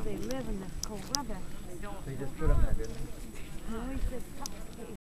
they live in this cold weather. They just put them there, didn't they? No, he says